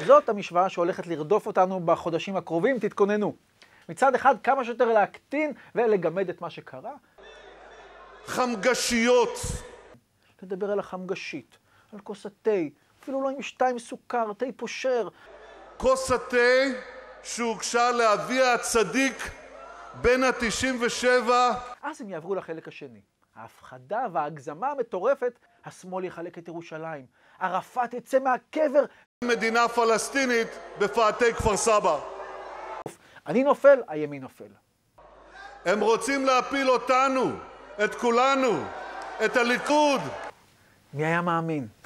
זאת המשוואה שהולכת לרדוף אותנו בחודשים הקרובים, תתכוננו. מצד אחד, כמה שיותר להקטין ולגמד את מה שקרה. חמגשיות. לדבר על החמגשית, על כוס התה, אפילו לא עם 2 סוכר, תה פושר. כוס התה שהוגשה לאבי הצדיק בן ה-97. אז הם יעברו לחלק השני. ההפחדה וההגזמה המטורפת, השמאל יחלק את ירושלים. ערפאת יצא מהקבר. מדינה פלסטינית בפאתי כפר סבא. אני נופל, הימין נופל. הם רוצים להפיל אותנו, את כולנו, את הליכוד. מי היה מאמין?